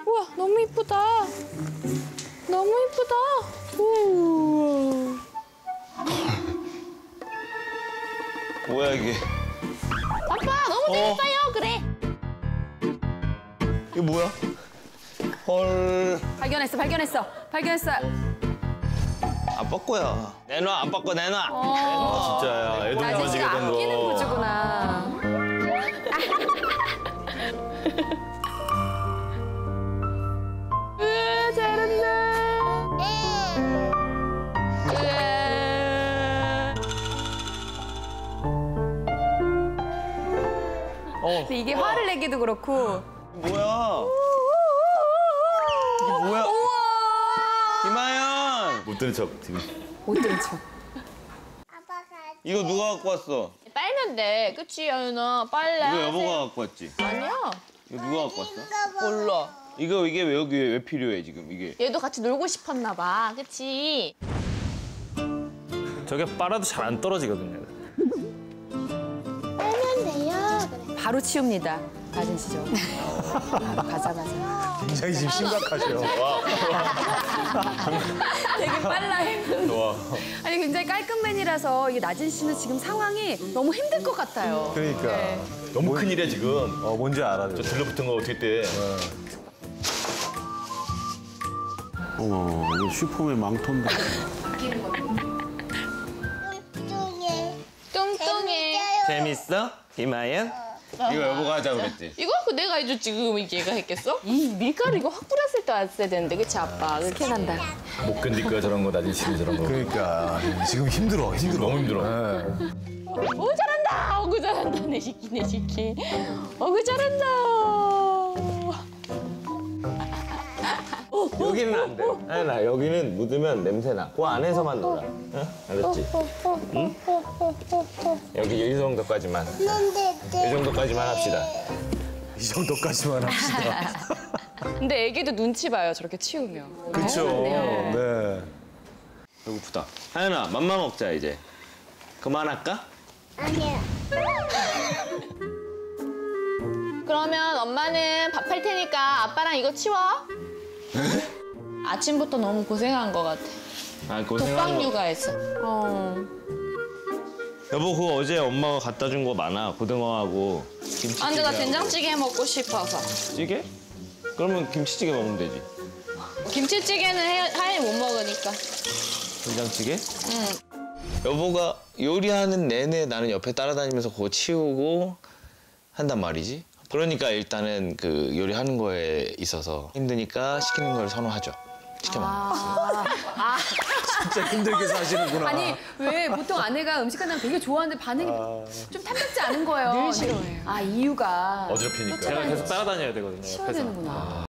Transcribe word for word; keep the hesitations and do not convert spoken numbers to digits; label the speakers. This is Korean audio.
Speaker 1: 우와, 너무 이쁘다. 너무 이쁘다. 우와.
Speaker 2: 뭐야 이게?
Speaker 1: 아빠 너무
Speaker 2: 어.
Speaker 1: 재밌어요. 그래.
Speaker 2: 이게 뭐야? 헐.
Speaker 1: 발견했어, 발견했어, 발견했어.
Speaker 2: 아빠 거야. 내놔, 아빠 거 내놔.
Speaker 1: 어.
Speaker 2: 내놔.
Speaker 3: 진짜야. 애들
Speaker 1: 나진
Speaker 3: 만지게
Speaker 1: 씨가
Speaker 3: 된 거.
Speaker 1: 아끼는 구주구나. 으아, 잘한다.
Speaker 2: 어.
Speaker 1: 근데 이게 화를 내기도 그렇고.
Speaker 2: 뭐야? 이게 뭐야? 김하연.
Speaker 3: 못 들은 척 지금.
Speaker 1: 못 들은 척.
Speaker 2: 이거 누가 갖고 왔어?
Speaker 1: 빨면 돼. 그치, 여윤아? 빨래.
Speaker 2: 이거 여보가 갖고 왔지?
Speaker 1: 아니야.
Speaker 2: 이거 누가 갖고 왔어?
Speaker 1: 몰라.
Speaker 2: 이거 이게 왜 여기 왜 필요해 지금 이게?
Speaker 1: 얘도 같이 놀고 싶었나 봐. 그치?
Speaker 3: 저게 빨아도 잘 안 떨어지거든요.
Speaker 1: 바로 치웁니다. 낮은 시죠. 가자마자.
Speaker 4: 굉장히 지금 심각하죠.
Speaker 1: 되게 빨라요.
Speaker 3: 좋아.
Speaker 1: 아니 굉장히 깔끔맨이라서 이게 낮은 씨는 지금 상황이 너무 힘들 것 같아요.
Speaker 4: 그러니까.
Speaker 1: 네.
Speaker 3: 너무 큰일이야 지금.
Speaker 4: 어, 뭔지 알아.
Speaker 3: 저 들러붙은 거 어떻게 떼?
Speaker 5: 어머, 이거 슈퍼맨 망토인데.
Speaker 1: 뚱뚱해.
Speaker 2: 재밌어? 김하연? 이거 여보가 하자 그랬지?
Speaker 1: 이거 그 내가 해줬지. 지금 얘가 했겠어? 이 밀가루 이거 확 뿌렸을 때 왔어야 되는데 그치 아빠? 그렇게 난다.
Speaker 3: 못 견딜 거야 저런 거 나진 씨는 저런 거.
Speaker 4: 그러니까 지금 힘들어, 힘들어.
Speaker 3: 너무 힘들어.
Speaker 4: 네.
Speaker 1: 오 잘한다. 어구 잘한다. 내 시키 내 시키. 어구 잘한다.
Speaker 2: 여기는 안 돼. 하연아 여기는 묻으면 냄새 나. 그 안에서만 놀아. 응? 알았지? 응? 여기 이 정도까지만. 이 정도까지만 합시다.
Speaker 4: 이 정도까지만 합시다.
Speaker 1: 근데 애기도 눈치 봐요. 저렇게 치우면.
Speaker 4: 그렇죠. 네.
Speaker 2: 배고프다. 하연아 맘마 먹자 이제. 그만할까?
Speaker 1: 그러면 엄마는 밥 할 테니까 아빠랑 이거 치워. 아침부터 너무 고생한 것 같아.
Speaker 2: 아 고생하는
Speaker 1: 독방
Speaker 2: 거.
Speaker 1: 육아했어. 어.
Speaker 2: 여보 그거 어제 엄마가 갖다 준 거 많아. 고등어하고 김치찌개.
Speaker 1: 아, 근데 나 된장찌개 먹고 싶어서.
Speaker 2: 찌개? 그러면 김치찌개 먹으면 되지.
Speaker 1: 김치찌개는 하연이 못 먹으니까.
Speaker 2: 된장찌개?
Speaker 1: 응.
Speaker 2: 여보가 요리하는 내내 나는 옆에 따라다니면서 그거 치우고 한단 말이지. 그러니까 일단은 그 요리하는 거에 있어서 힘드니까 시키는 걸 선호하죠. 시켜 먹는 거.
Speaker 1: 아, 아.
Speaker 4: 진짜 힘들게 사시는구나.
Speaker 1: 아니 왜 보통 아내가 음식하는 거 되게 좋아하는데 반응이 좀 탐탁지 않은 거예요. 늘 싫어해요. 아 이유가
Speaker 3: 어지럽히니까.
Speaker 1: 쫓아다니면서
Speaker 3: 제가 계속 따라다녀야 되거든요.
Speaker 1: 치워야
Speaker 3: 옆에서.
Speaker 1: 되는구나.